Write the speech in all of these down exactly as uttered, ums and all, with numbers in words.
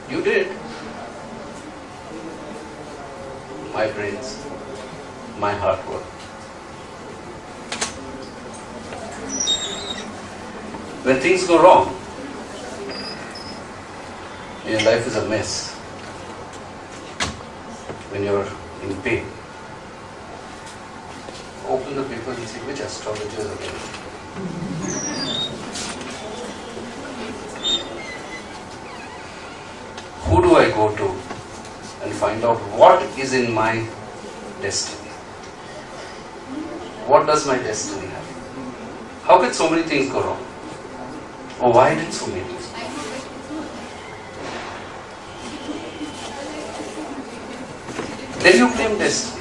You did. My brains, my hard work. When things go wrong, your life is a mess. When you're in pain, open the paper and see which astrologer is available. Who do I go to and find out what is in my destiny? What does my destiny have? How could so many things go wrong? Or why did so many things go wrong? Then you claim destiny.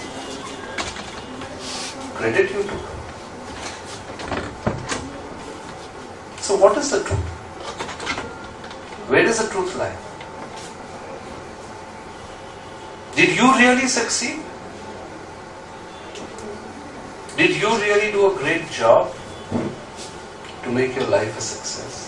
Credit you took. So what is the truth? Where does the truth lie? Did you really succeed? Did you really do a great job to make your life a success?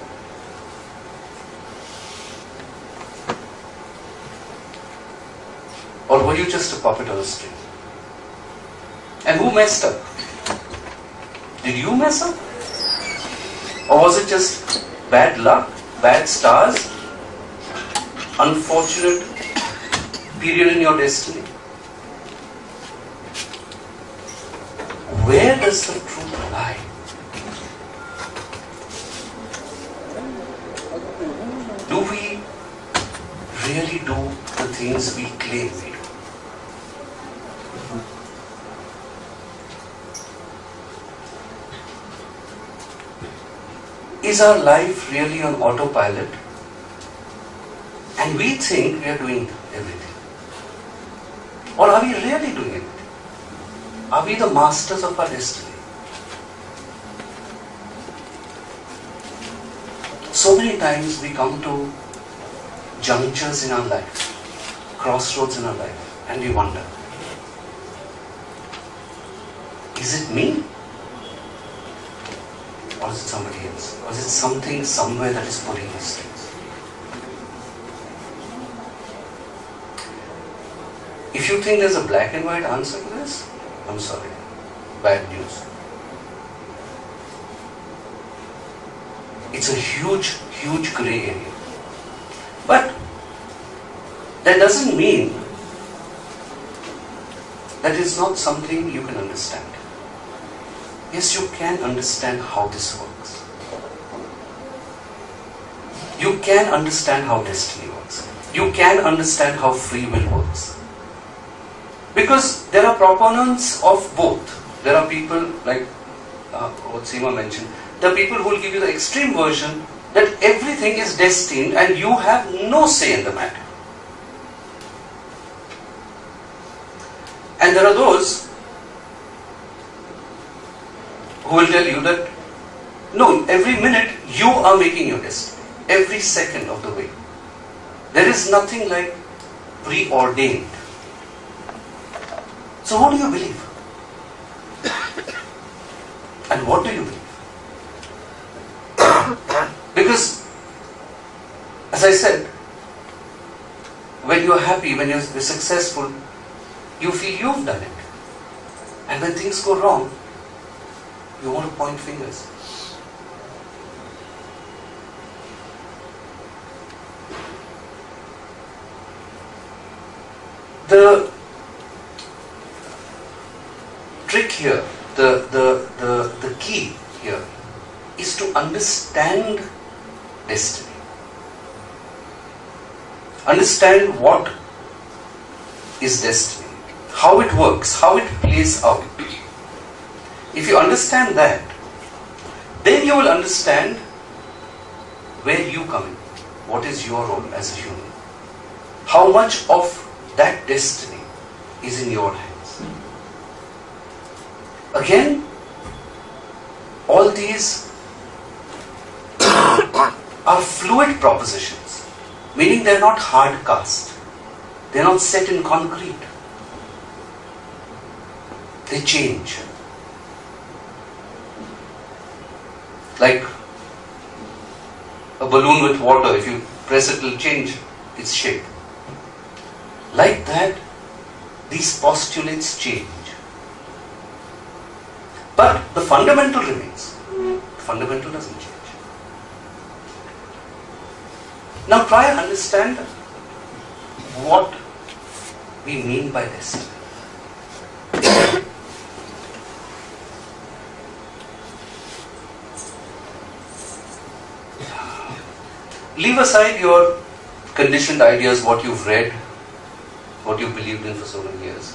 Or were you just a puppet on a string? And who messed up? Did you mess up? Or was it just bad luck, bad stars, unfortunate period in your destiny? Where does the truth lie? Do we really do the things we claim we do? Is our life really on autopilot? And we think we are doing everything. Or are we really doing everything? Are we the masters of our destiny? So many times we come to junctures in our life, crossroads in our life, and we wonder, is it me? Or is it somebody else? Or is it something somewhere that is pulling these things? If you think there's a black and white answer to this, I'm sorry. Bad news. It's a huge, huge grey area. But that doesn't mean that it's not something you can understand. Yes, you can understand how this works. You can understand how destiny works. You can understand how free will works. Because there are proponents of both. There are people like uh, what Seema mentioned. There are people who will give you the extreme version that everything is destined and you have no say in the matter. And there are those who will tell you that no, every minute you are making your destiny. Every second of the way. There is nothing like preordained. So what do you believe? And what do you believe? Because, as I said, when you are happy, when you are successful, you feel you've done it. And when things go wrong, you want to point fingers. The trick here, the, the, the, the key here is to understand destiny. Understand what is destiny, how it works, how it plays out. If you understand that, then you will understand where you come in, what is your role as a human, how much of that destiny is in your hands. Again, all these are fluid propositions, meaning they are not hard cast, they are not set in concrete, they change. Like a balloon with water, if you press it, it will change its shape. Like that, these postulates change. But the fundamental remains. The fundamental doesn't change. Now try and understand what we mean by destiny. Leave aside your conditioned ideas, what you've read, what you believed in for so many years.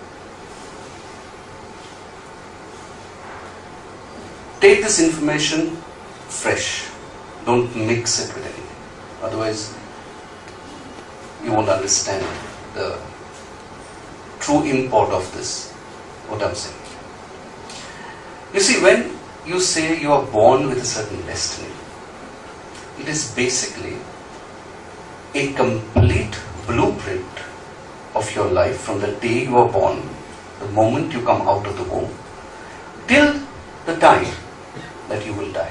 Take this information fresh. Don't mix it with anything. Otherwise, you won't understand the true import of this, what I'm saying. You see, when you say you are born with a certain destiny, it is basically a complete blueprint of your life from the day you are born, the moment you come out of the womb, till the time that you will die.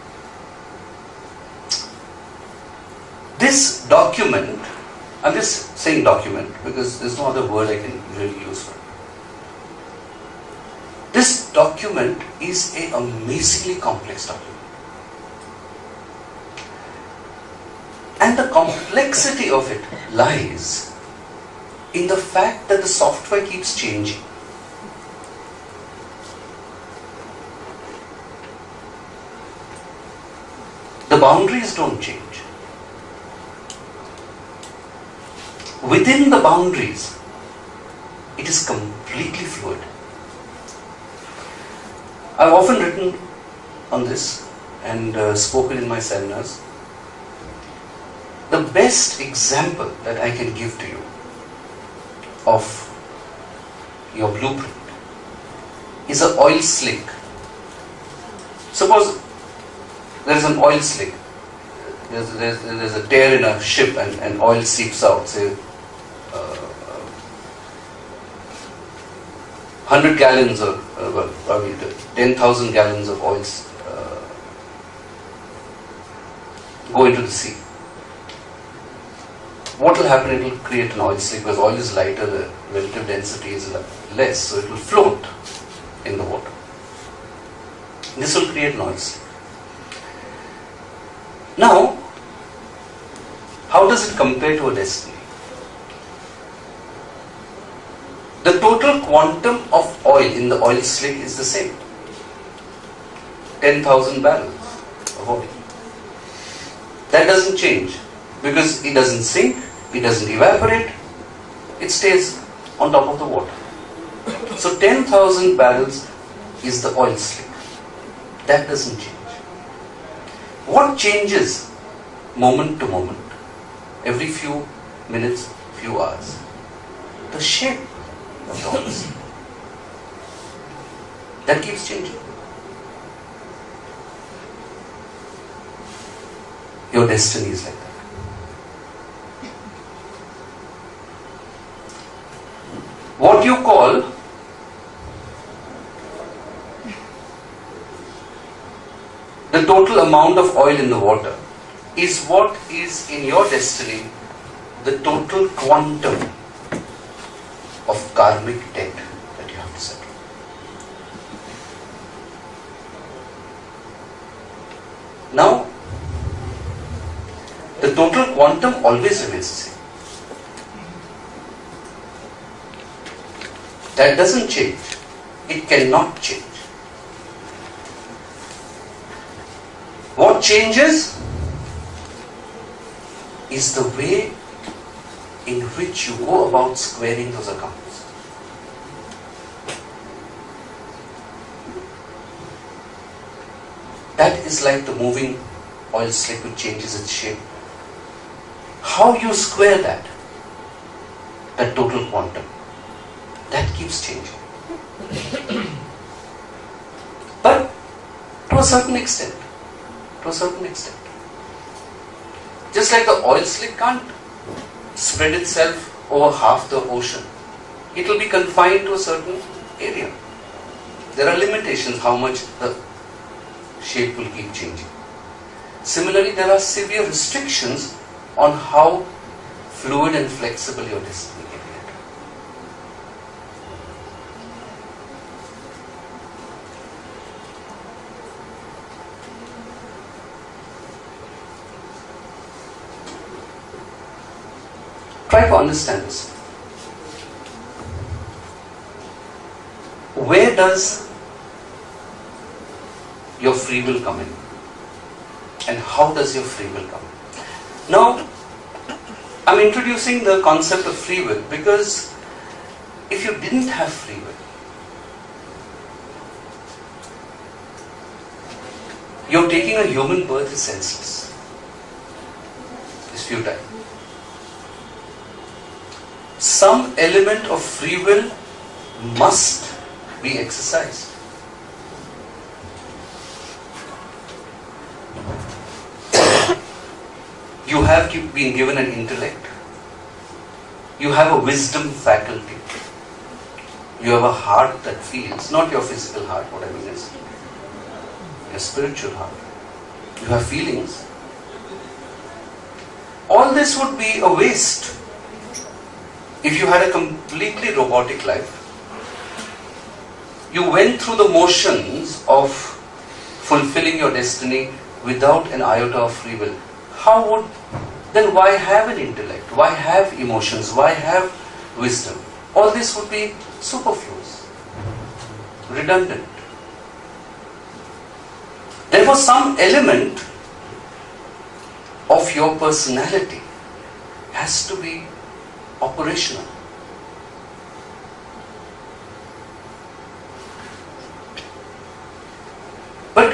This document, I'm just saying document because there's no other word I can really use for it. This document is an amazingly complex document. And the complexity of it lies in the fact that the software keeps changing. The boundaries don't change. Within the boundaries, it is completely fluid. I've often written on this and uh, spoken in my seminars. The best example that I can give to you of your blueprint is an oil slick. Suppose there is an oil slick. There's, there's, there's a tear in a ship and, and oil seeps out, say uh, one hundred gallons or uh, well, probably ten thousand gallons of oil uh, go into the sea. What will happen? It will create an oil slick because oil is lighter, the relative density is less, so it will float in the water. This will create an oil slick. Now, how does it compare to a destiny? The total quantum of oil in the oil slick is the same. ten thousand barrels of oil. That doesn't change because it doesn't sink, it doesn't evaporate, it stays on top of the water. So ten thousand barrels is the oil slick. That doesn't change. What changes moment to moment, every few minutes, few hours? The shape of the oil slick. That keeps changing. Your destiny is like that. What you call the total amount of oil in the water is what is in your destiny the total quantum of karmic debt that you have to settle. Now, the total quantum always remains the same. That doesn't change. It cannot change. What changes is the way in which you go about squaring those accounts. That is like the moving oil slick which changes its shape. How you square that, that total quantum, that keeps changing. But to a certain extent, to a certain extent. Just like the oil slick can't spread itself over half the ocean. It will be confined to a certain area. There are limitations how much the shape will keep changing. Similarly, there are severe restrictions on how fluid and flexible your destiny can get. Try to understand this. Where does your free will come in? And how does your free will come in? Now, I'm introducing the concept of free will because if you didn't have free will, you're taking a human birth is senseless. It's futile. Some element of free will must be exercised. You have been given an intellect. You have a wisdom faculty. You have a heart that feels, not your physical heart, what I mean is your spiritual heart. You have feelings. All this would be a waste if you had a completely robotic life. You went through the motions of fulfilling your destiny without an iota of free will. How would, then why have an intellect? Why have emotions? Why have wisdom? All this would be superfluous, redundant. Therefore, some element of your personality has to be operational. But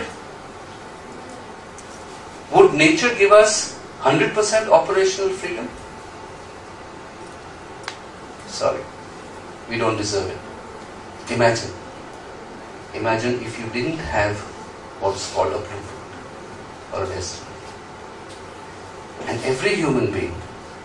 would nature give us one hundred percent operational freedom? Sorry, we don't deserve it. Imagine, imagine if you didn't have what's called a blueprint or a destiny. And every human being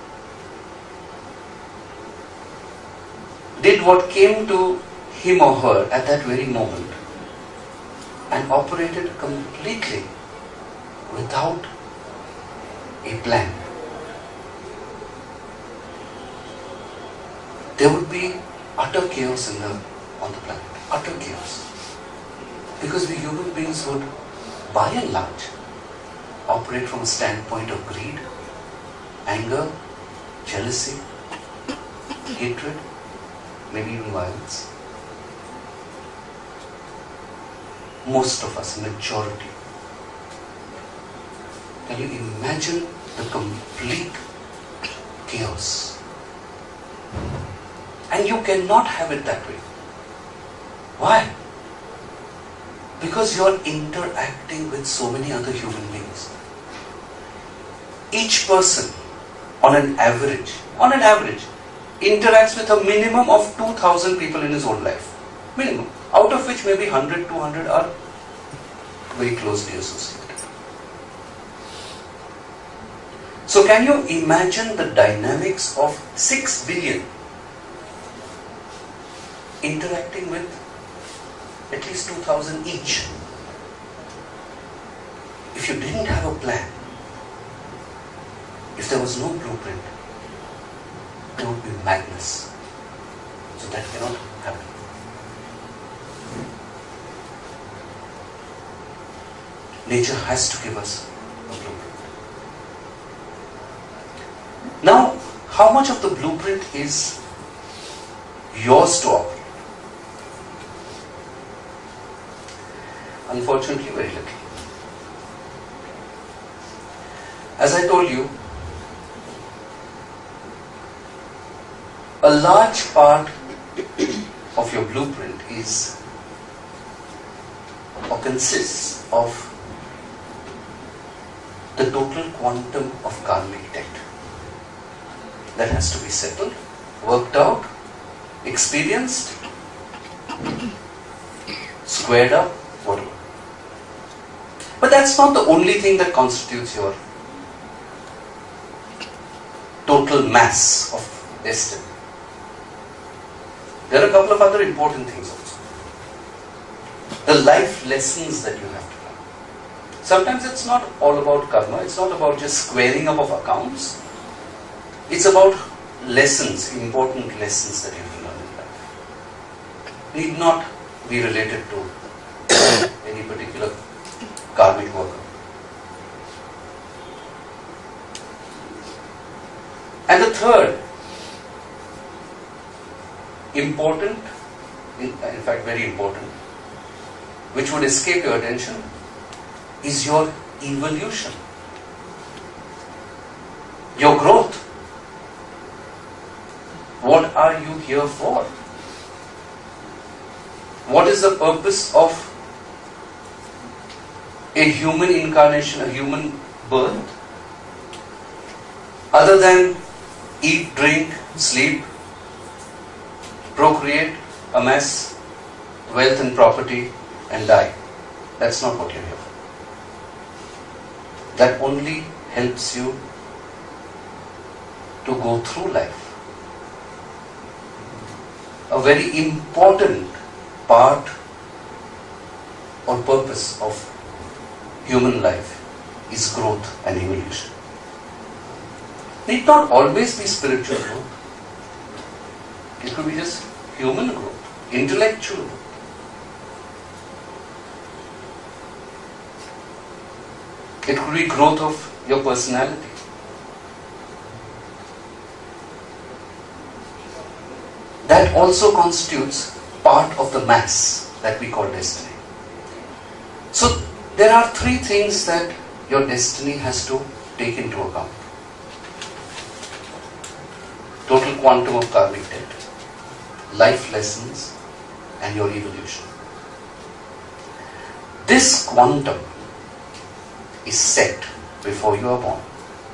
did what came to him or her at that very moment and operated completely without a plan. There would be utter chaos in the, on the planet, utter chaos. Because we human beings would, by and large, operate from a standpoint of greed, anger, jealousy, hatred, maybe even violence. Most of us, majority. Can you imagine the complete chaos? And you cannot have it that way. Why? Because you are interacting with so many other human beings. Each person, on an average, on an average, interacts with a minimum of two thousand people in his whole life. Minimum. Out of which maybe one hundred, two hundred are very closely associated. So can you imagine the dynamics of six billion interacting with at least two thousand each? If you didn't have a plan, if there was no blueprint, there would be madness. So that cannot happen. Nature has to give us a blueprint. Now, how much of the blueprint is yours to operate? Unfortunately, very little. As I told you, a large part of your blueprint is or consists of the total quantum of karmic debt that has to be settled, worked out, experienced, squared up, whatever. But that's not the only thing that constitutes your total mass of destiny. There are a couple of other important things also. The life lessons that you have to learn. Sometimes it's not all about karma, it's not about just squaring up of accounts. It's about lessons, important lessons that you can learn in life. Need not be related to any particular karmic worker. And the third, important, in, in fact very important, which would escape your attention, is your evolution, your growth. What are you here for? What is the purpose of a human incarnation, a human birth, other than eat, drink, sleep, procreate, amass wealth and property and die? That's not what you're here for. That only helps you to go through life. A very important part or purpose of human life is growth and evolution. Need not always be spiritual growth. It could be just human growth, intellectual growth. It could be growth of your personality. That also constitutes part of the mass that we call destiny. So there are three things that your destiny has to take into account. Total quantum of karmic debt, life lessons, and your evolution. This quantum is set before you are born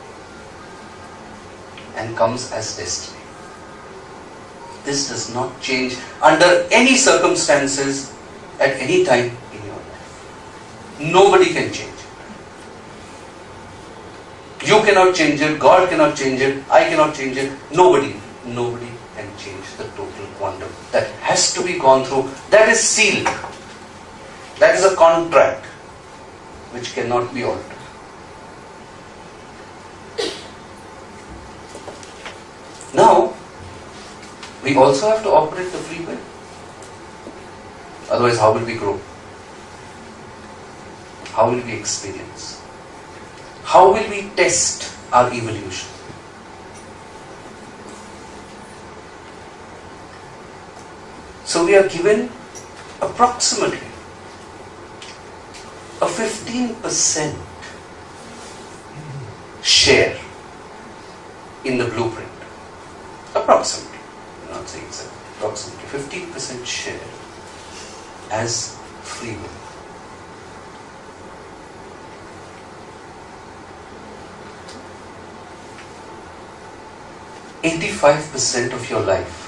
and comes as destiny. This does not change under any circumstances at any time in your life. Nobody can change it. You cannot change it, God cannot change it, I cannot change it, nobody, nobody can change the total quantum. That has to be gone through, that is sealed. That is a contract which cannot be altered. Now, we also have to operate the free will. Otherwise, how will we grow? How will we experience? How will we test our evolution? So we are given approximately a fifteen percent share in the blueprint. Approximately, I'm not saying exactly, approximately fifteen percent share as free will. eighty-five percent of your life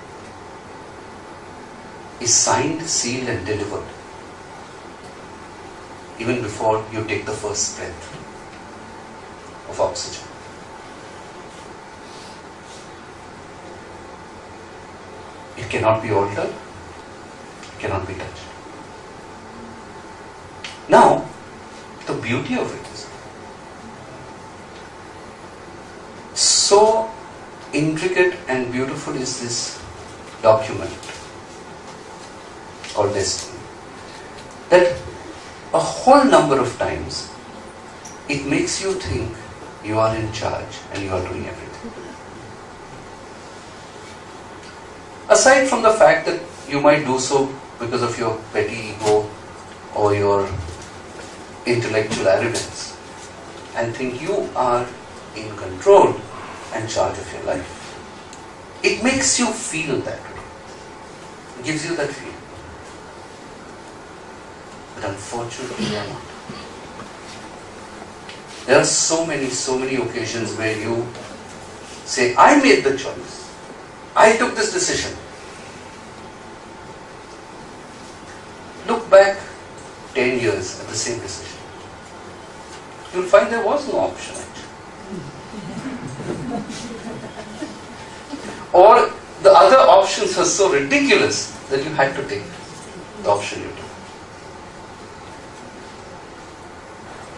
is signed, sealed and delivered even before you take the first breath of oxygen. It cannot be altered, it cannot be touched. Now, the beauty of it is so intricate and beautiful is this document called destiny, that a whole number of times it makes you think you are in charge and you are doing everything. Aside from the fact that you might do so because of your petty ego or your intellectual arrogance and think you are in control and charge of your life. It makes you feel that way. It gives you that feeling. But unfortunately you are not. There are so many, so many occasions where you say, I made the choice. I took this decision. Look back ten years at the same decision. You'll find there was no option actually. Or the other options were so ridiculous that you had to take the option you took.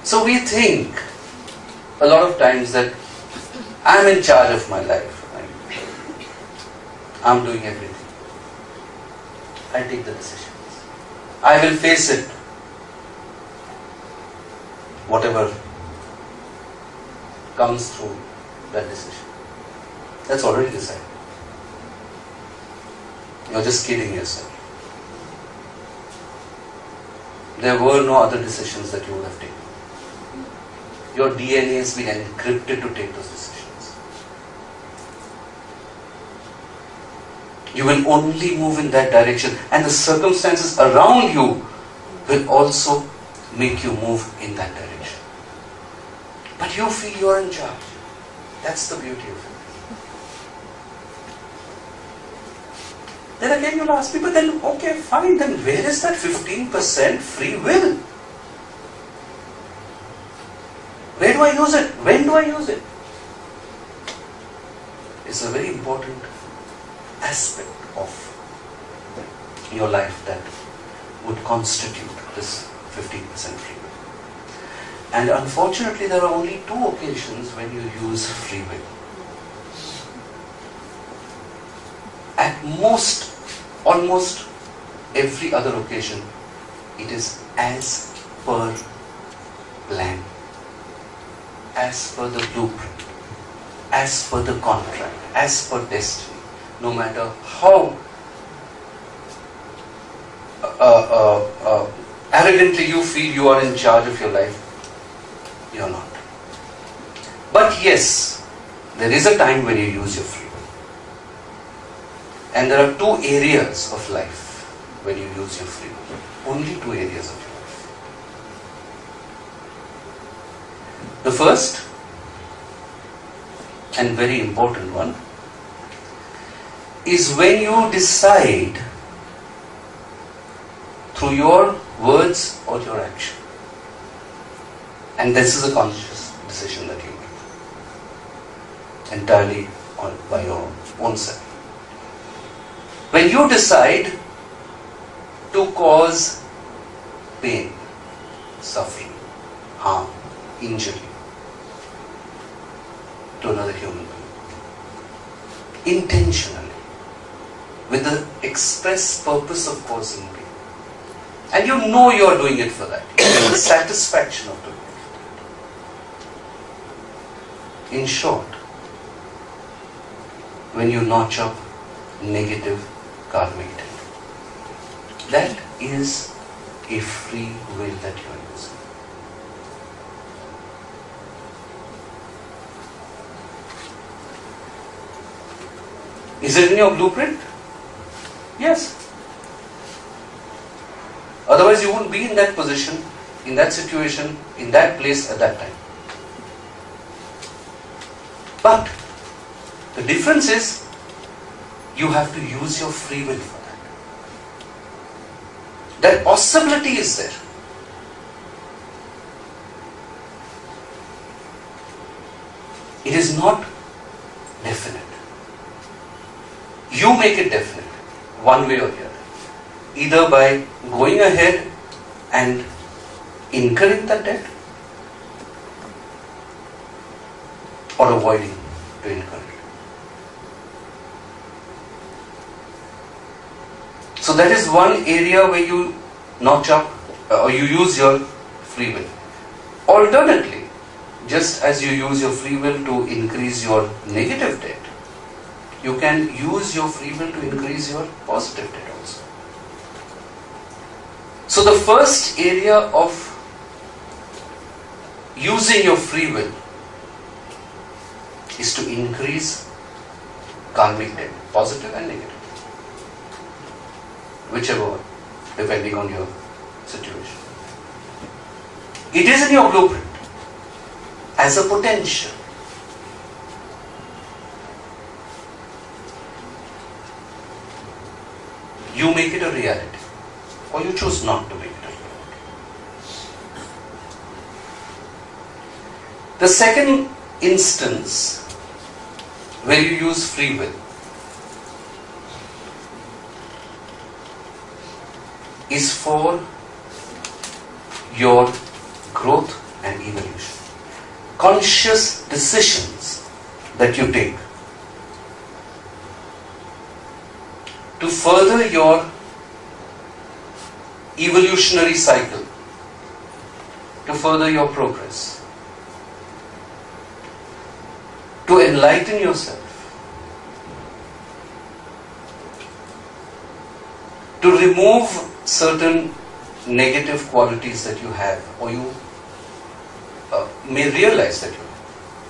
So we think a lot of times that I'm in charge of my life. I'm doing everything. I take the decisions. I will face it. Whatever comes through that decision. That's already decided. You're just kidding yourself. There were no other decisions that you would have taken. Your D N A has been encrypted to take those decisions. You will only move in that direction, and the circumstances around you will also make you move in that direction. But you feel you are in charge. That's the beauty of it. Then again you'll ask me, but then okay, fine, then where is that fifteen percent free will? Where do I use it? When do I use it? It's a very important aspect of your life that would constitute this fifteen percent free will. And unfortunately, there are only two occasions when you use free will. At most, almost every other occasion, it is as per plan, as per the blueprint, as per the contract, as per destiny. No matter how uh, uh, uh, arrogantly you feel you are in charge of your life, you are not. But yes, there is a time when you use your free will. And there are two areas of life when you use your free will. Only two areas of your life. The first and very important one is when you decide through your words or your action. And this is a conscious decision that you make entirely on, by your own self. When you decide to cause pain, suffering, harm, injury to another human being, intentionally, with the express purpose of causing pain, and you know you are doing it for that, you have the satisfaction of doing it. In short, when you notch up negative karmic debt, that is a free will that you are using. Is it in your blueprint? Yes. Otherwise you wouldn't be in that position, in that situation, in that place at that time. But the difference is you have to use your free will for that. That possibility is there. It is not definite. You make it definite, one way or the other. Either by going ahead and incurring the debt, or avoiding to incur it. So that is one area where you notch up uh, or you use your free will. Alternately, just as you use your free will to increase your negative debt, you can use your free will to increase your positive debt also. So the first area of using your free will is to increase karmic debt, positive and negative, whichever one, depending on your situation. It is in your blueprint as a potential. You make it a reality, or you choose not to make it a reality. The second instance where you use free will is for your growth and conscious decisions that you take to further your evolutionary cycle, to further your progress, to enlighten yourself, to remove certain negative qualities that you have or you uh, may realize that you have.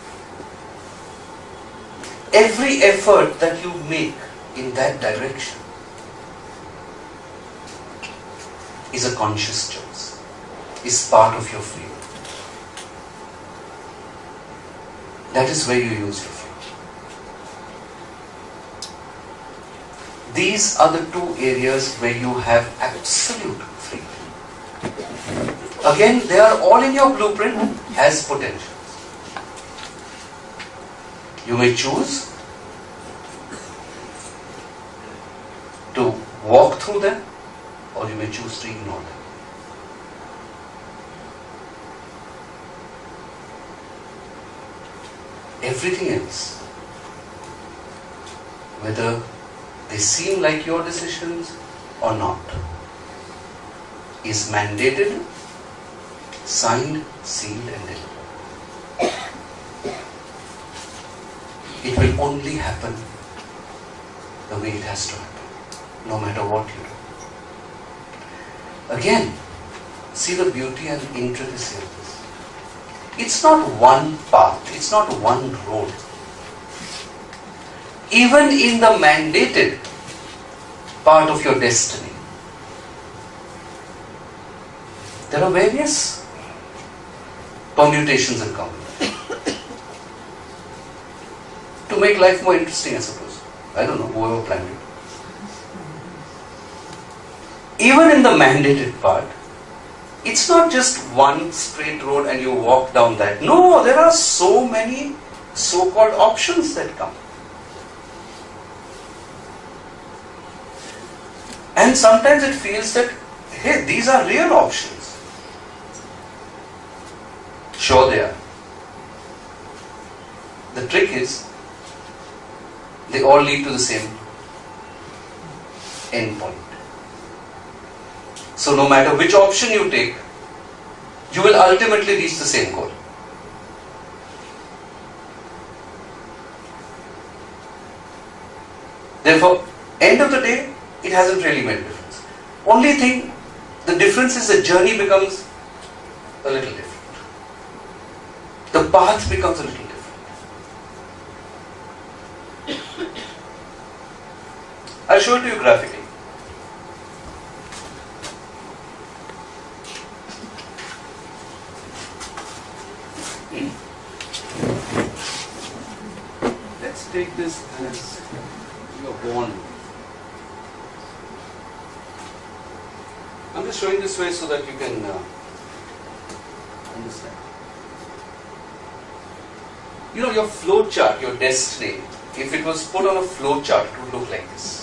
Every effort that you make in that direction is a conscious choice, is part of your free will. That is where you use your free will. These are the two areas where you have absolute free will. Again, they are all in your blueprint as potentials. You may choose to walk through them, or you may choose to ignore them. Everything else, whether they seem like your decisions or not, is mandated, signed, sealed and delivered. It will only happen the way it has to happen, no matter what you do. Again, see the beauty and intricacy of this. It's not one path, it's not one road. Even in the mandated part of your destiny, there are various permutations and combinations. To make life more interesting, I suppose. I don't know, whoever planned it. Even in the mandated part, it's not just one straight road and you walk down that. No, there are so many so-called options that come. And sometimes it feels that, hey, these are real options. Sure they are. The trick is, they all lead to the same end point. So no matter which option you take, you will ultimately reach the same goal. Therefore, end of the day, it hasn't really made a difference. Only thing, the difference is the journey becomes a little different. The path becomes a little different. I'll show it to you graphically. Let's take this as you are born. I'm just showing this way so that you can uh, understand. You know, your flow chart, your destiny, if it was put on a flow chart, it would look like this.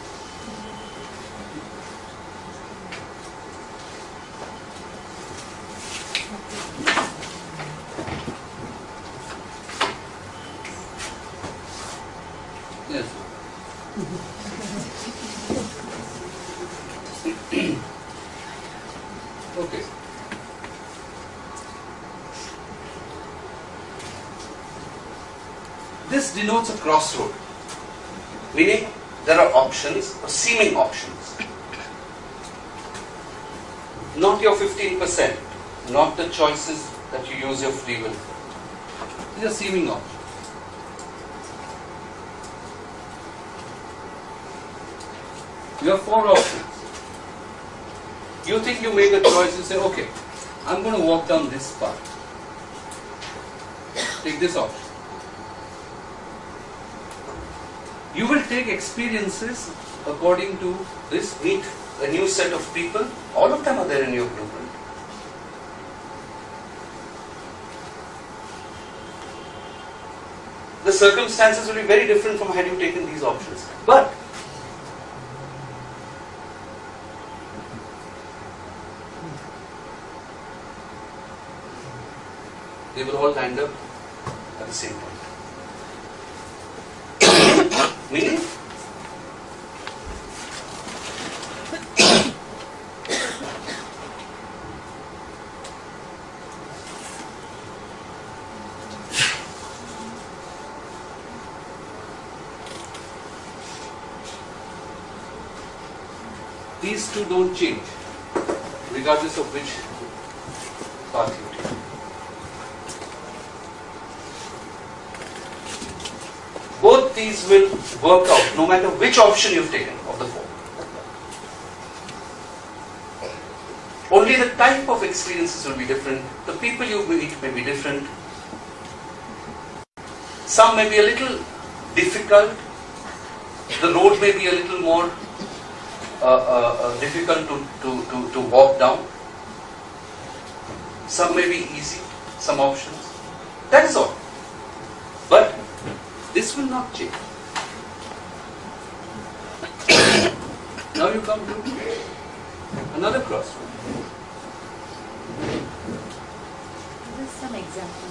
Yes. Okay. This denotes a crossroad, meaning there are options or seeming options. Not your fifteen percent, not the choices that you use your free will for. These are seeming options. You have four options. You think you make a choice, you say, okay, I'm going to walk down this path. Take this option. You will take experiences according to this, meet a new set of people. All of them are there in your blueprint. The circumstances will be very different from had you taken these options. But they will all land up at the same point. Meaning, these two don't change, regardless of which path you take. Both these will work out no matter which option you've taken of the four. Only the type of experiences will be different, the people you meet may be different. Some may be a little difficult, the road may be a little more uh, uh, uh, difficult to, to, to, to walk down. Some may be easy, some options. That is all. But this will not change. Now you come to another crossroad. Just some example.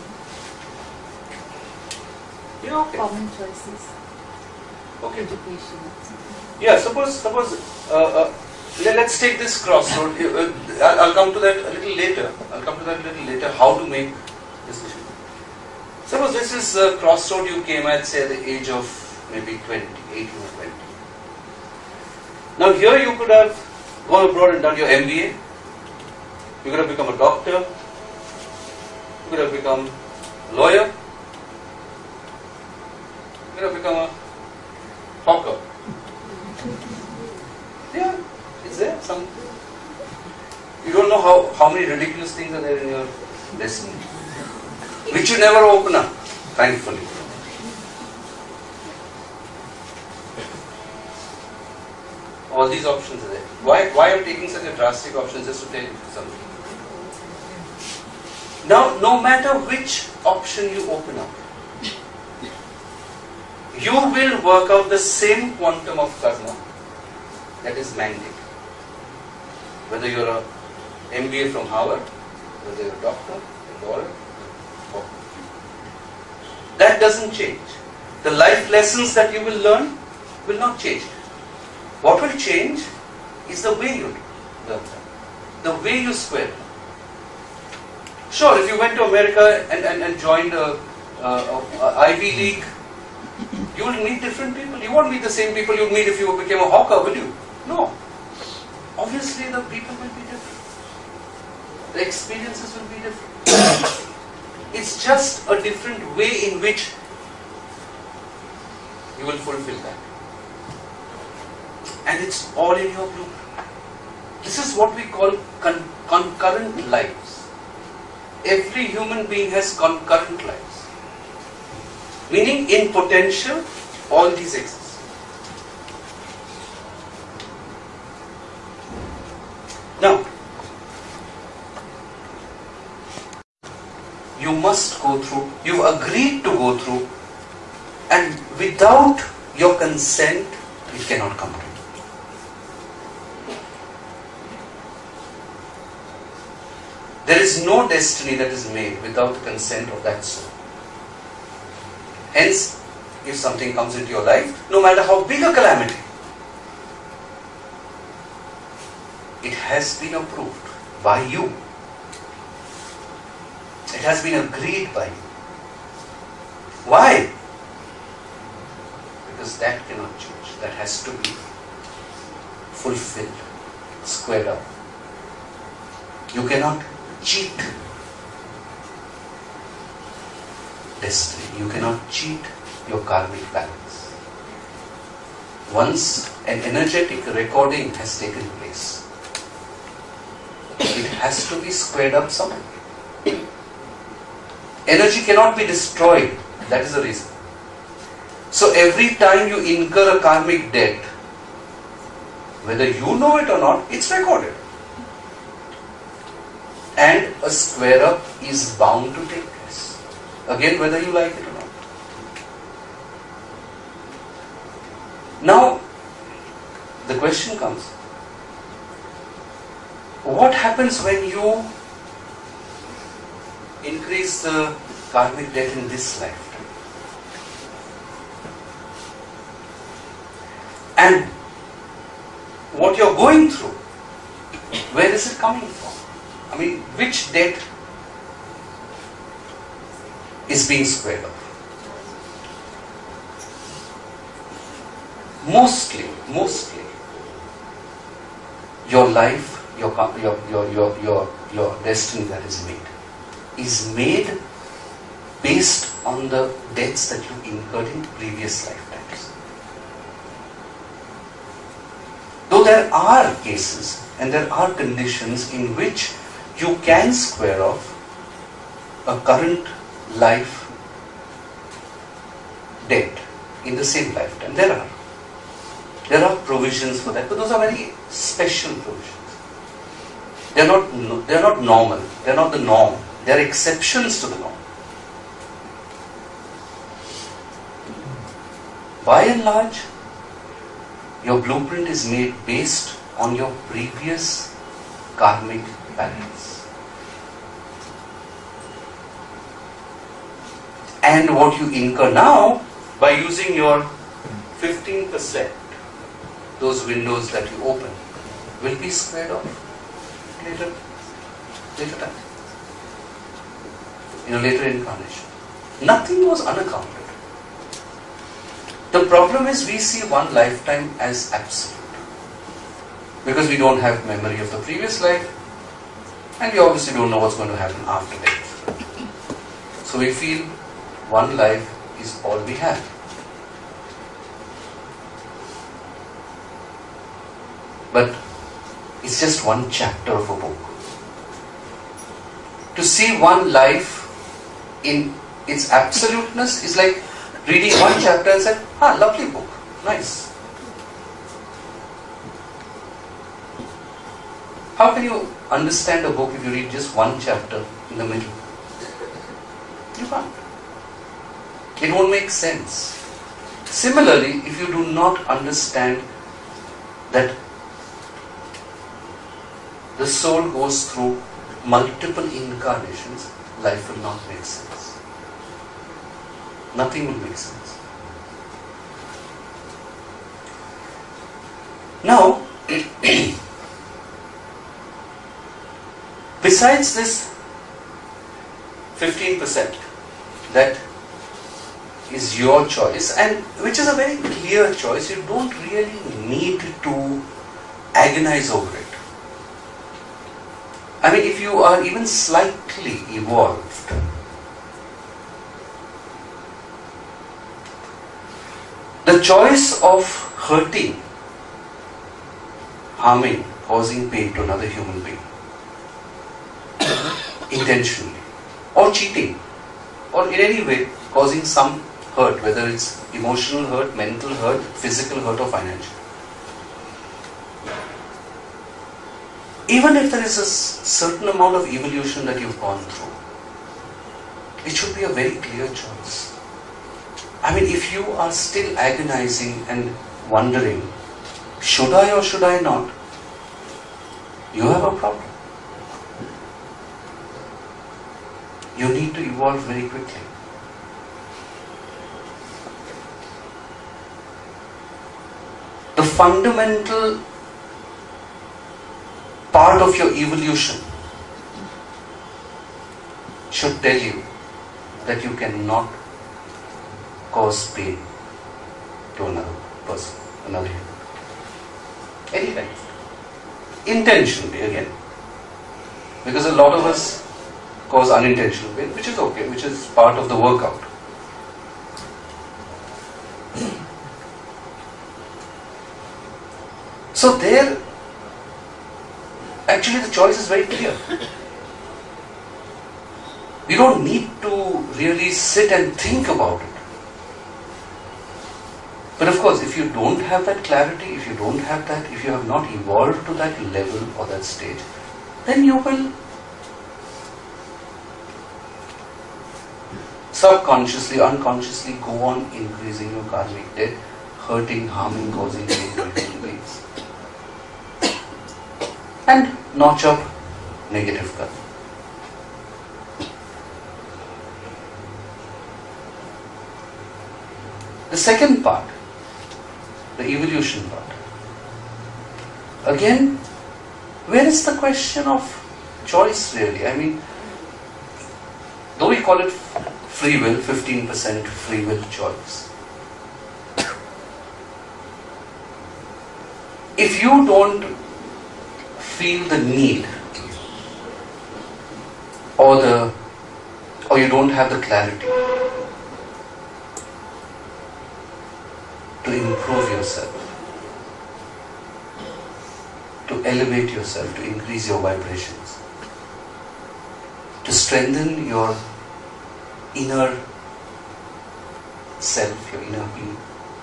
Yeah, okay. Common choices. Okay. Education. Yeah, suppose, suppose, uh, uh, let, let's take this crossroad. Uh, I'll, I'll come to that a little later. I'll come to that a little later, how to make decision. Suppose this is a crossroad you came at, say, at the age of maybe twenty, eighteen or twenty. Now here you could have gone abroad and done your M B A. You could have become a doctor. You could have become a lawyer. You could have become a hawker. Yeah, is there some? You don't know how, how many ridiculous things are there in your destiny, which you never open up, thankfully. All these options are there. Why, why am I taking such a drastic option? Just to tell you something. Now, no matter which option you open up, you will work out the same quantum of karma that is mandated. Whether you're a M B A from Harvard, whether you're a doctor, a lawyer, or that doesn't change. The life lessons that you will learn will not change. What will change is the way you learn them, the way you square them. Sure, if you went to America and, and, and joined a, a, a Ivy League, you will meet different people. You won't meet the same people you'd meet if you became a hawker, will you? No. Obviously, the people will be different. The experiences will be different. It's just a different way in which you will fulfill that. And it's all in your blueprint. This is what we call con concurrent lives. Every human being has concurrent lives. Meaning, in potential, all these exist. Now, you must go through, you've agreed to go through, and without your consent, it cannot come true. There is no destiny that is made without the consent of that soul. Hence, if something comes into your life, no matter how big a calamity, it has been approved by you. It has been agreed by you. Why? Because that cannot change. That has to be fulfilled, squared up. You cannot cheat destiny. You cannot cheat your karmic balance. Once an energetic recording has taken place, it has to be squared up somewhere. Energy cannot be destroyed. That is the reason. So every time you incur a karmic debt, whether you know it or not, it's recorded. And a square up is bound to take place. Again, whether you like it or not. Now, the question comes, what happens when you increase the karmic debt in this lifetime. And what you're going through, where is it coming from? I mean, which debt is being squared off? Mostly, mostly, your life, your your your your your, your destiny that is made, is made based on the debts that you incurred in previous lifetimes. Though there are cases and there are conditions in which you can square off a current life debt in the same lifetime. There are. There are provisions for that, but those are very special provisions. They are not, they are not normal. They are not the norm. They are exceptions to the norm. By and large, your blueprint is made based on your previous karmic balance. And what you incur now by using your fifteen percent, those windows that you open, will be squared off later, later time, in a later incarnation. Nothing was unaccounted. The problem is we see one lifetime as absolute, because we don't have memory of the previous life, and we obviously don't know what's going to happen after death. So we feel one life is all we have. But it's just one chapter of a book. To see one life in its absoluteness is like reading one chapter and saying, ah, lovely book, nice. How can you understand a book if you read just one chapter in the middle? You can't. It won't make sense. Similarly, if you do not understand that the soul goes through multiple incarnations, life will not make sense. Nothing will make sense. Now, besides this fifteen percent that is your choice, and which is a very clear choice, you don't really need to agonize over it. I mean, if you are even slightly evolved, the choice of hurting, harming, causing pain to another human being, intentionally, or cheating, or in any way causing some hurt, whether it's emotional hurt, mental hurt, physical hurt, or financial. Even if there is a certain amount of evolution that you've gone through, it should be a very clear choice. I mean, if you are still agonizing and wondering, should I or should I not, you have a problem. You need to evolve very quickly. The fundamental part of your evolution should tell you that you cannot cause pain to another person, another human. Anytime. Intentionally again. Because a lot of us cause unintentional pain, which is okay, which is part of the workout. So there, actually the choice is very clear. You don't need to really sit and think about it. But of course, if you don't have that clarity, if you don't have that, if you have not evolved to that level or that stage, then you will subconsciously, unconsciously go on increasing your karmic debt, hurting, harming, causing pain to human beings. And notch up negative karma. The second part, the evolution part. Again, where is the question of choice really? I mean, though we call it free will, fifteen percent free will choice. If you don't feel the need or the or you don't have the clarity to improve yourself, to elevate yourself, to increase your vibrations, to strengthen your inner self, your inner being,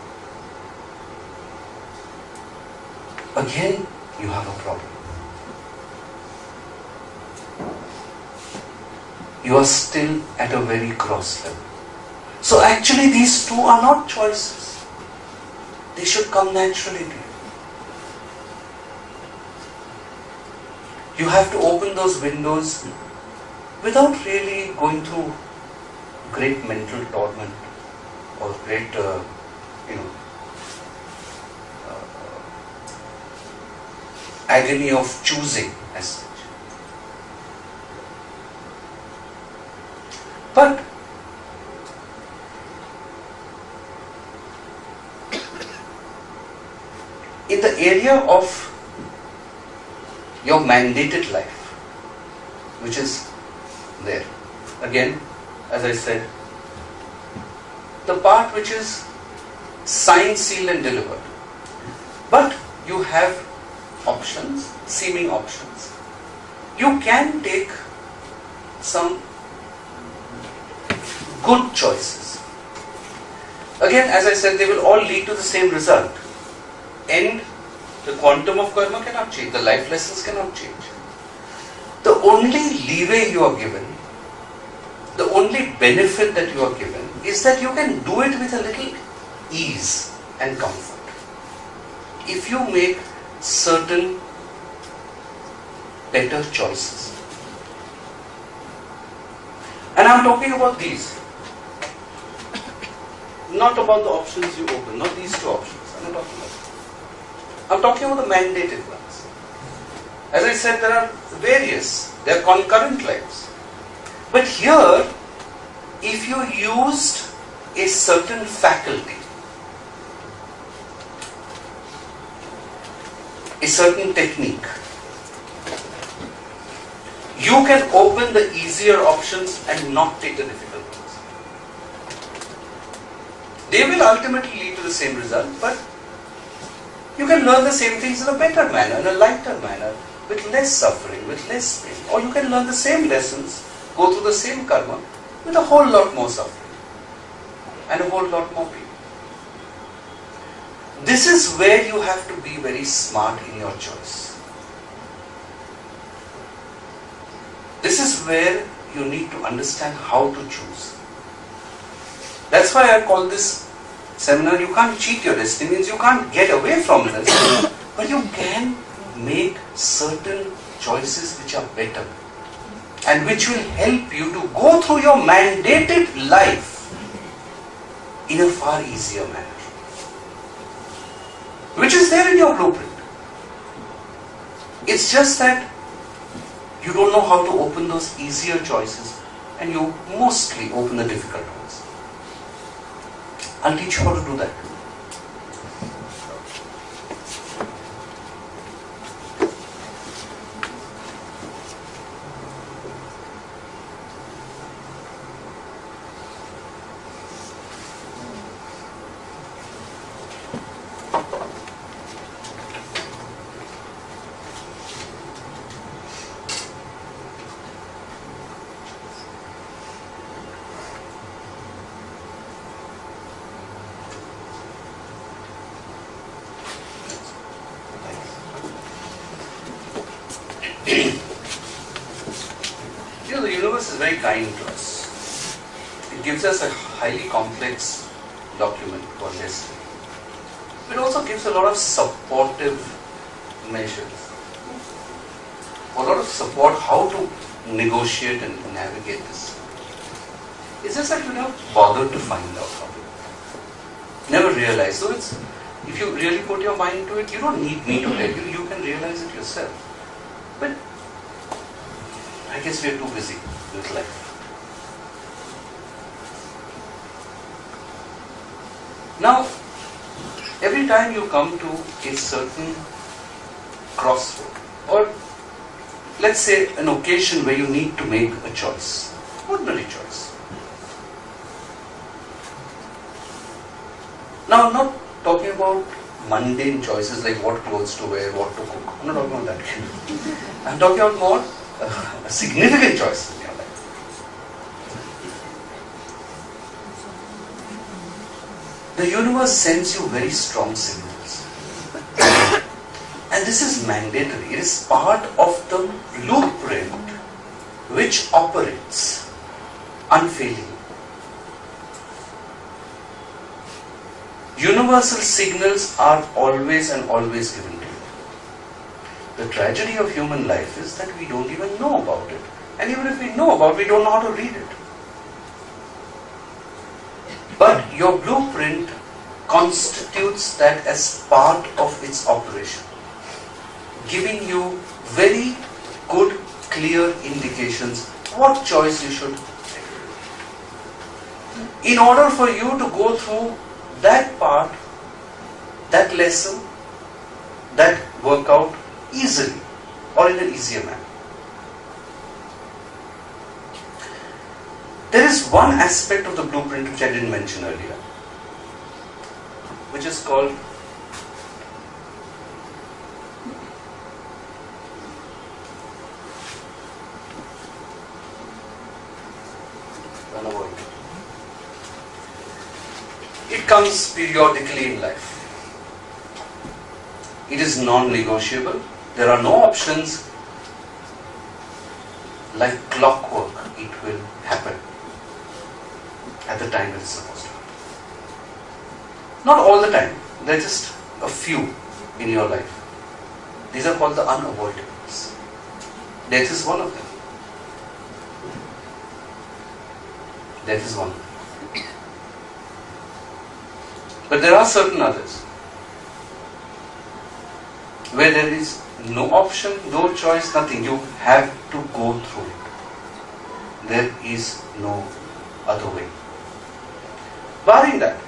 again you have a problem. You are still at a very gross level. So actually these two are not choices. They should come naturally to you. You have to open those windows without really going through great mental torment or great, uh, you know, uh, agony of choosing as such. But in the area of your mandated life, which is there, again, as I said, the part which is signed, sealed and delivered, but you have options, seeming options. You can take some good choices. Again, as I said, they will all lead to the same result. And the quantum of karma cannot change, the life lessons cannot change. The only leeway you are given, the only benefit that you are given is that you can do it with a little ease and comfort. If you make certain better choices. And I'm talking about these. Not about the options you open, not these two options. I'm not talking about that. I'm talking about the mandated ones. As I said, there are various, they are concurrent lives. But here, if you used a certain faculty, a certain technique, you can open the easier options and not take the difficult ones. They will ultimately lead to the same result, but you can learn the same things in a better manner, in a lighter manner, with less suffering, with less pain. Or you can learn the same lessons, go through the same karma, with a whole lot more suffering and a whole lot more pain. This is where you have to be very smart in your choice. This is where you need to understand how to choose. That's why I call this seminar, you can't cheat your destiny, means you can't get away from this, but you can make certain choices which are better and which will help you to go through your mandated life in a far easier manner, which is there in your blueprint. It's just that you don't know how to open those easier choices and you mostly open the difficult ones. I'll teach you how to do that. You know, the universe is very kind to us. It gives us a highly complex document called destiny. It also gives a lot of supportive measures, a lot of support how to negotiate and navigate this. It's just that we don't bother to find out how to. never realize. So it's, if you really put your mind to it, you don't need me to tell you, you can realize it yourself. But I guess we are too busy with life. Now, every time you come to a certain crossroad, or let's say an occasion where you need to make a choice, ordinary choice. Now, I'm not talking about mundane choices like what clothes to wear, what to cook. I'm not talking about that. I'm talking about more uh, significant choices in your life. The universe sends you very strong signals. And this is mandatory. It is part of the blueprint which operates unfailingly. Universal signals are always and always given to you. The tragedy of human life is that we don't even know about it. And even if we know about it, we don't know how to read it. But your blueprint constitutes that as part of its operation, giving you very good, clear indications what choice you should take. In order for you to go through that part, that lesson, that workout easily or in an easier manner. There is one aspect of the blueprint which I didn't mention earlier, which is called unavoidable. It comes periodically in life. It is non-negotiable. There are no options. Like clockwork, it will happen at the time it is supposed to happen. Not all the time. There are just a few in your life. These are called the unavoidables. Death is one of them. Death is one of them. But there are certain others where there is no option, no choice, nothing. You have to go through it. There is no other way. Barring that,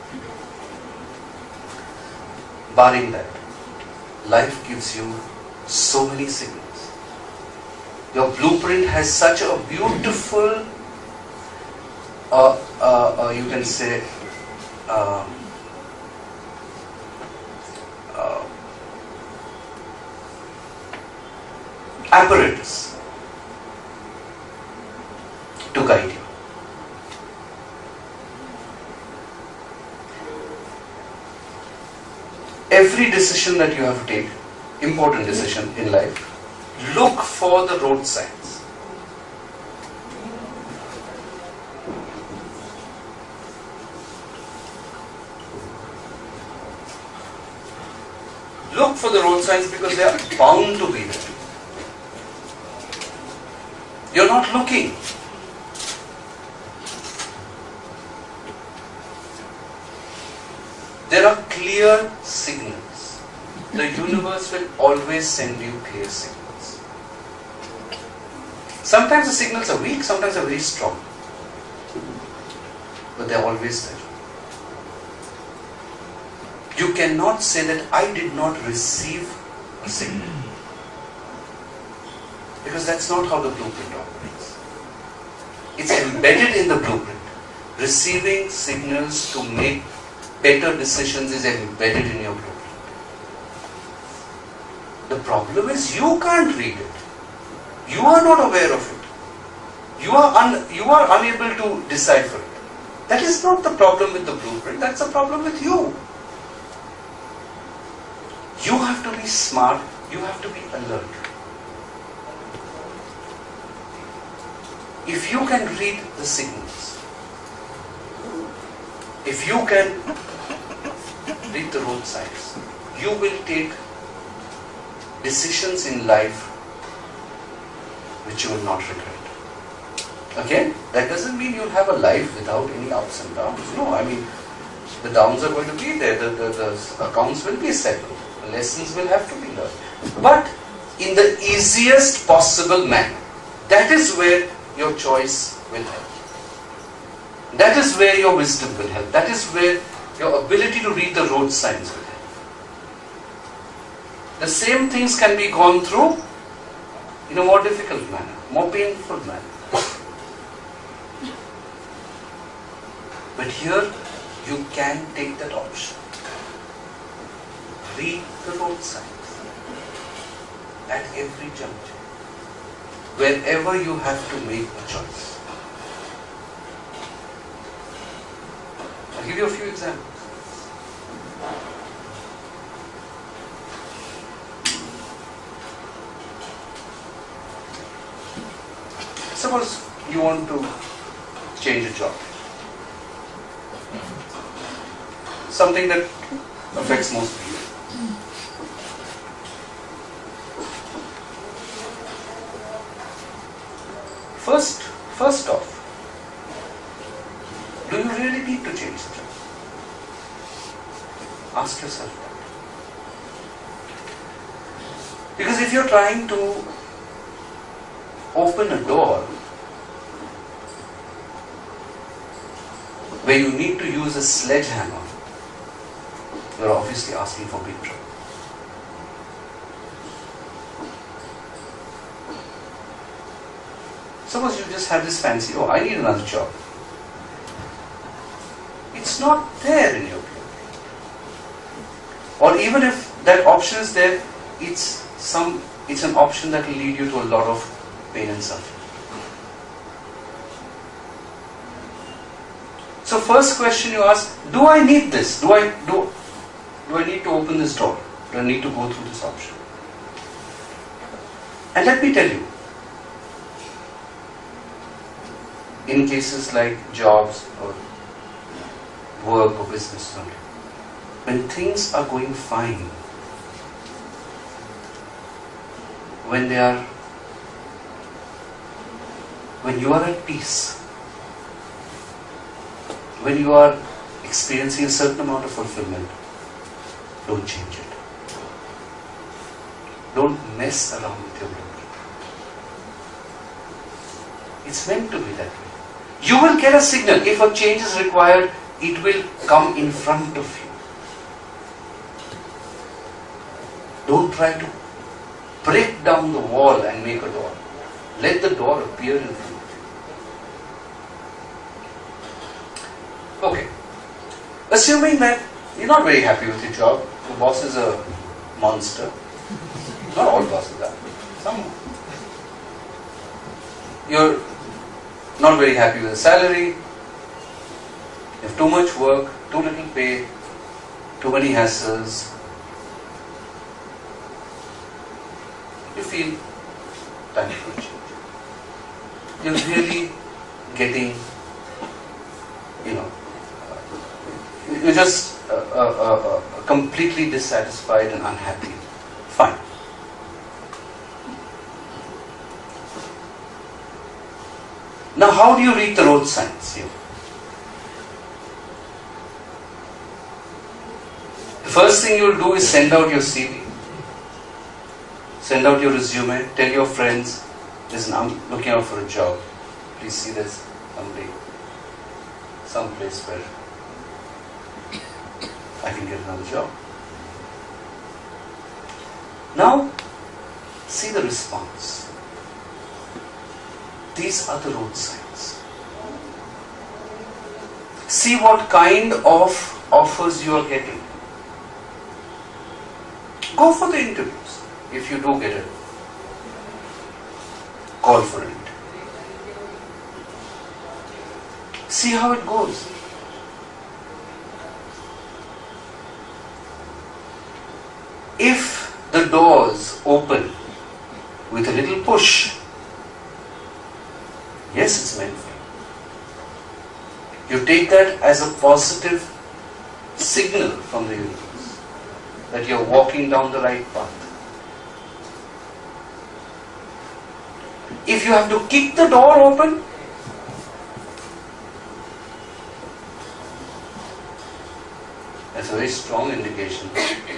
barring that, life gives you so many signals. Your blueprint has such a beautiful, uh, uh, uh, you can say, um, uh, apparatus to guide you. Every decision that you have to take, important decision in life, look for the road signs. Look for the road signs because they are bound to be there. You're not looking. There are clear signals. The universe will always send you clear signals. Sometimes the signals are weak, sometimes they are very strong. But they are always there. You cannot say that I did not receive a signal. Because that's not how the blueprint operates. It's embedded in the blueprint. Receiving signals to make better decisions is embedded in your blueprint. The problem is you can't read it. You are not aware of it. You are, un, you are unable to decipher it. That is not the problem with the blueprint, that's the problem with you. You have to be smart, you have to be alert. If you can read the signals, if you can read the road signs, you will take decisions in life which you will not regret. Again, that doesn't mean you'll have a life without any ups and downs. No, I mean, The downs are going to be there, the, the, the accounts will be settled, the lessons will have to be learned. But in the easiest possible manner. That is where your choice will help. That is where your wisdom will help. That is where your ability to read the road signs will help. The same things can be gone through in a more difficult manner, more painful manner. But here, you can take that option. Read the road signs at every juncture, wherever you have to make a choice. I'll give you a few examples. Suppose you want to change a job. Something that affects most people. First, first off, do you really need to change the job? Ask yourself that. Because if you're trying to open a door where you need to use a sledgehammer, you're obviously asking for big trouble. Suppose you just have this fancy, oh, I need another job. It's not there in your blueprint. Or even if that option is there, it's some it's an option that will lead you to a lot of pain and suffering. So first question you ask, do I need this? Do I do do I need to open this door? Do I need to go through this option? And let me tell you, in cases like jobs or work or business, when things are going fine, when they are, when you are at peace, when you are experiencing a certain amount of fulfillment, don't change it. Don't mess around with your blueprint. It's meant to be that way. You will get a signal. If a change is required, it will come in front of you. Don't try to break down the wall and make a door. Let the door appear in front of you. Okay. Assuming that you're not very happy with your job, your boss is a monster. Not all bosses are. Some. You're not very happy with the salary. You have too much work, too little pay, too many hassles. You feel time for a change. You're really getting, you know, you're just uh, uh, uh, completely dissatisfied and unhappy. Fine. Now, how do you read the road signs here? The first thing you'll do is send out your C V. Send out your resume. Tell your friends, listen, I'm looking out for a job. Please see there's somebody, some place where I can get another job. Now, see the response. These are the road signs. See what kind of offers you are getting. Go for the interviews. If you do get it, call for it. See how it goes. If the doors open with a little push, yes, it's meant for you. You take that as a positive signal from the universe that you're walking down the right path. If you have to kick the door open, That's a very strong indication.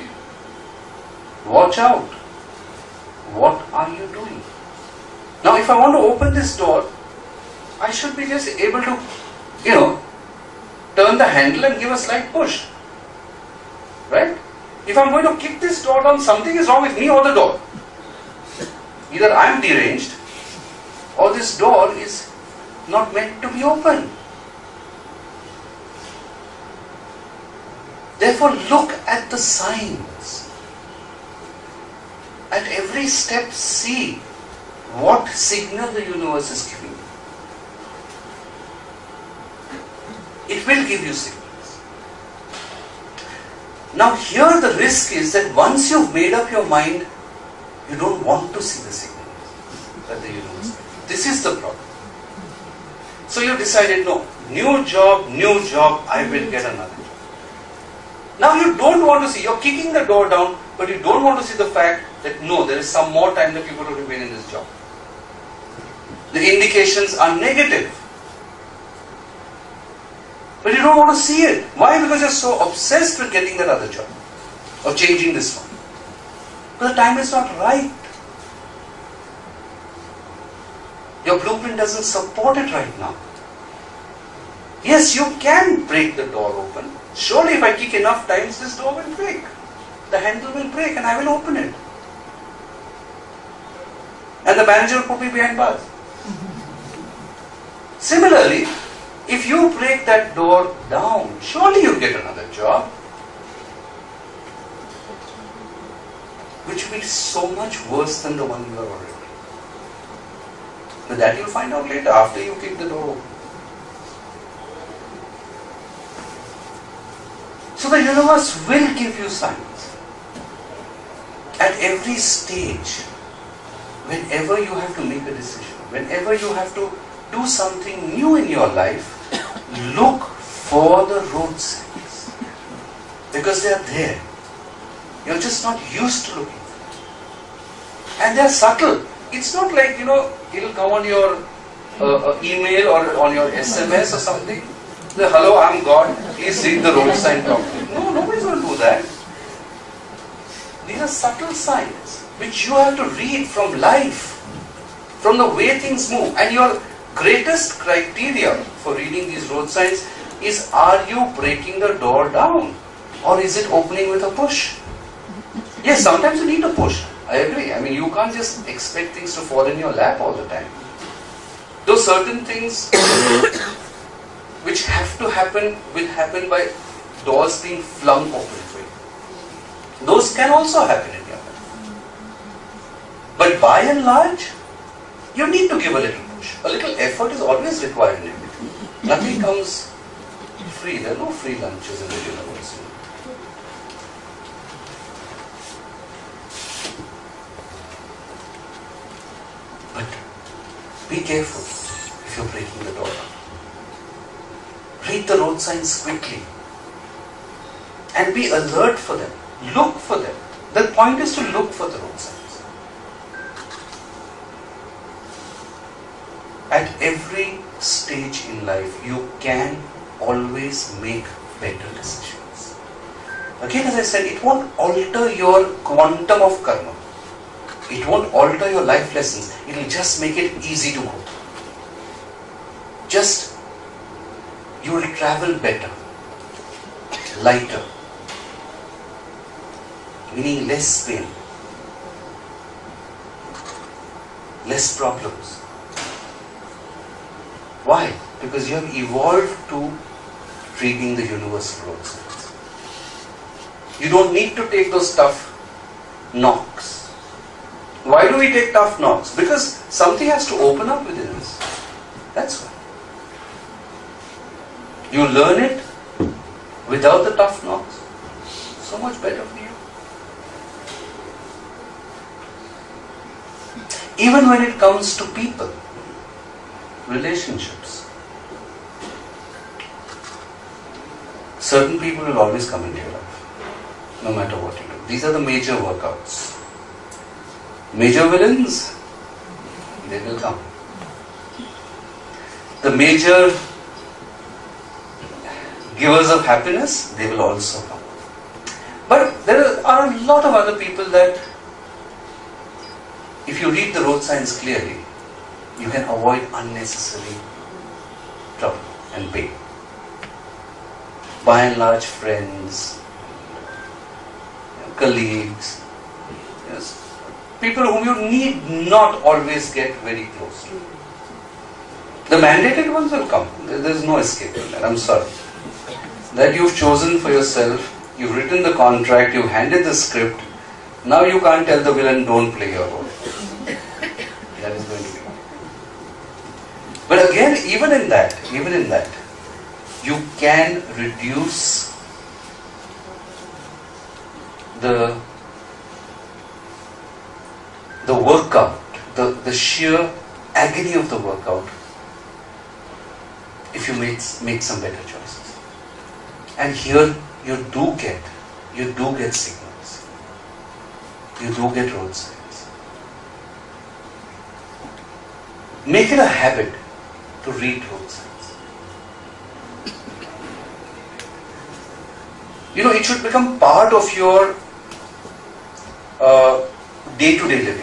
Watch out. What are you doing? Now, if I want to open this door, I should be just able to, you know, turn the handle and give a slight push. Right? If I'm going to kick this door down, something is wrong with me or the door. Either I am deranged or this door is not meant to be open. Therefore, look at the signs. At every step, see what signal the universe is giving you. It will give you signals. Now here the risk is that once you've made up your mind, you don't want to see the signals that the universe gives you. This is the problem. So you decided, no, new job, new job, I will get another job. Now you don't want to see, you're kicking the door down, but you don't want to see the fact that no, there is some more time that you're going to remain in this job. The indications are negative. But you don't want to see it. Why? Because you're so obsessed with getting that other job or changing this one. But the time is not right. Your blueprint doesn't support it right now. Yes, you can break the door open. Surely if I kick enough times, this door will break. The handle will break and I will open it. And the manager will put me behind bars. Similarly, if you break that door down, surely you get another job. Which will be so much worse than the one you are already. But that you'll find out later after you kick the door open. So the universe will give you signs. At every stage, whenever you have to make a decision, whenever you have to do something new in your life, look for the road signs. Because they are there. You're just not used to looking for them. And they are subtle. It's not like, you know, it'll come on your uh, uh, email or on your S M S or something. The, hello, I'm God, please read the road sign properly. No, nobody's going to do that. These are subtle signs which you have to read from life, from the way things move. And your greatest criteria for reading these road signs is, are you breaking the door down or is it opening with a push? Yes, sometimes you need a push. I agree. I mean, you can't just expect things to fall in your lap all the time. Though certain things which have to happen will happen by doors being flung open for you. Those can also happen in your life. But by and large, you need to give a little push. A little effort is always required in everything. Nothing comes free. There are no free lunches in the universe. But be careful if you're breaking the door down. Read the road signs quickly and be alert for them. Look for them. The point is to look for the road signs. At every stage in life, you can always make better decisions. Again, as I said, it won't alter your quantum of karma. It won't alter your life lessons. It will just make it easy to go. Just you will travel better, lighter, meaning less pain, less problems. Why? Because you have evolved to reading the universal road signs. You don't need to take those tough knocks. Why do we take tough knocks? Because something has to open up within us. That's why. You learn it without the tough knocks. So much better for you. Even when it comes to people, relationships, certain people will always come into your life, no matter what you do. These are the major workouts. Major villains, they will come. The major givers of happiness, they will also come. But there are a lot of other people that, if you read the road signs clearly, you can avoid unnecessary trouble and pain. By and large, friends, colleagues, yes, people whom you need not always get very close to. The mandated ones will come. There is no escape from that. I'm sorry. That you've chosen for yourself, you've written the contract, you've handed the script. Now you can't tell the villain, don't play your role. That is going to be. But again, even in that, even in that, you can reduce the the workout, the, the sheer agony of the workout if you make, make some better choices. And here you do get, you do get signals. You do get road signs. Make it a habit to read road signs. You know, it should become part of your uh, day-to-day living.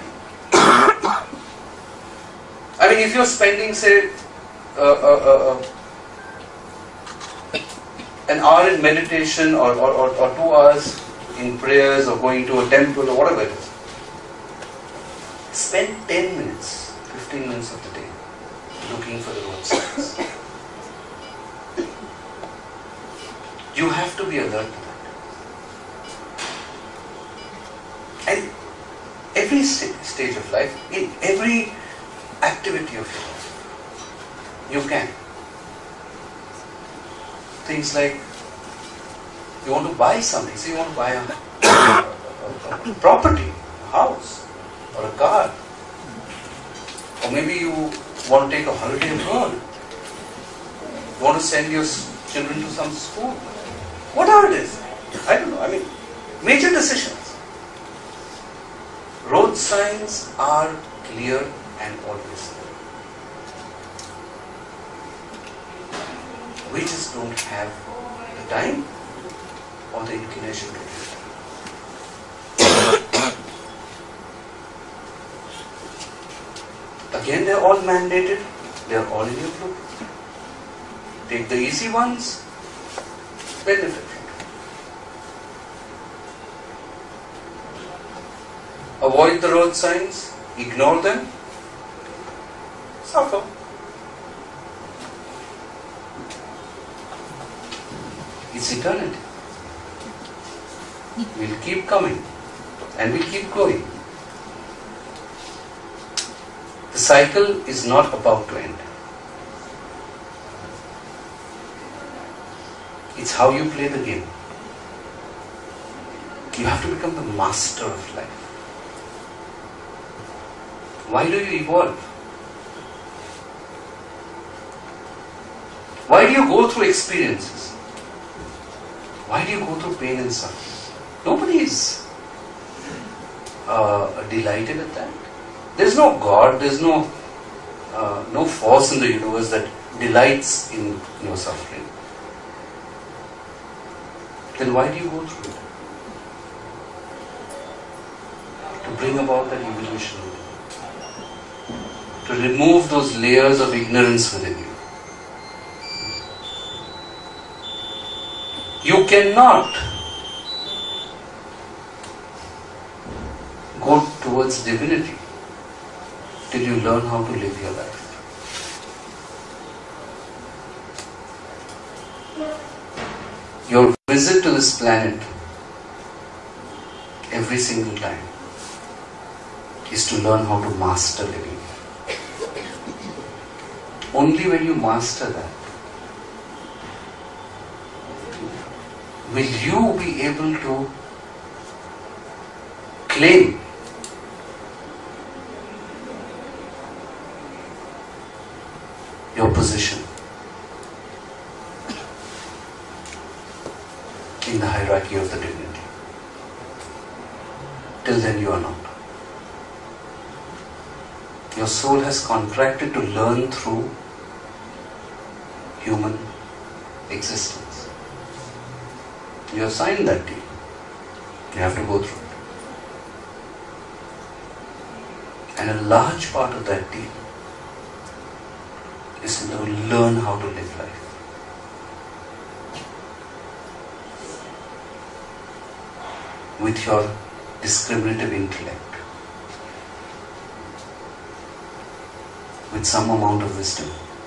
I mean, if you're spending, say, uh, uh, uh, an hour in meditation or, or, or, or two hours in prayers or going to a temple or whatever it is, spend ten minutes, fifteen minutes of the day looking for the road signs. You have to be alert to that. And every st- stage of life, in every activity of your life, you can. Things like, you want to buy something, say you want to buy a, a, a property, a house, or a car, or maybe you want to take a holiday abroad, you want to send your children to some school, whatever it is, I don't know, I mean, major decisions. Road signs are clear and always there. We just don't have the time or the inclination to do it. Again, they are all mandated. They are all in your book. Take the easy ones, benefit from them. Avoid the road signs, ignore them, suffer. It's eternity. We'll keep coming and we'll keep going. The cycle is not about to end. It's how you play the game. You have to become the master of life. Why do you evolve? Why do you go through experiences? Why do you go through pain and suffering? Nobody is uh, delighted at that. There's no God, there's no uh, no force in the universe that delights in your suffering. Then why do you go through it? To bring about that evolution, to remove those layers of ignorance within you. You cannot go towards divinity till you learn how to live your life. Your visit to this planet every single time is to learn how to master living. Only when you master that will you be able to claim your position in the hierarchy of the divinity. Till then you are not. Your soul has contracted to learn through human existence. You have signed that deal. You have to go through it. And a large part of that deal is to learn how to live life. With your discriminative intellect, with some amount of wisdom,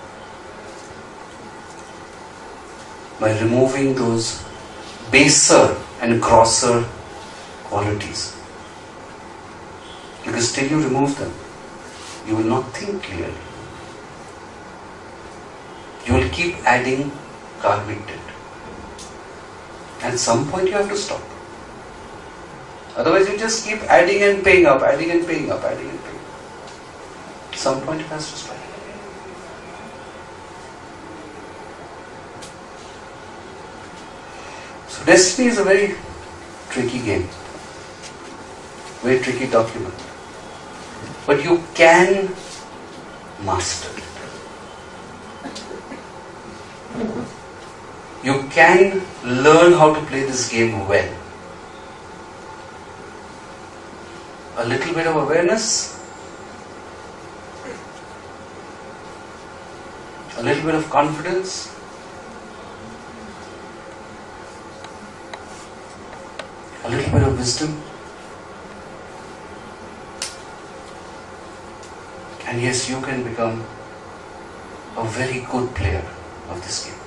by removing those baser and grosser qualities. Because till you remove them, you will not think clearly. You will keep adding karmic debt. At some point you have to stop. Otherwise you just keep adding and paying up, adding and paying up, adding and paying up. At some point it has to stop. So destiny is a very tricky game. Very tricky document. But you can master it. You can learn how to play this game well. A little bit of awareness, a little bit of confidence, a little bit of wisdom, and yes, you can become a very good player of this game.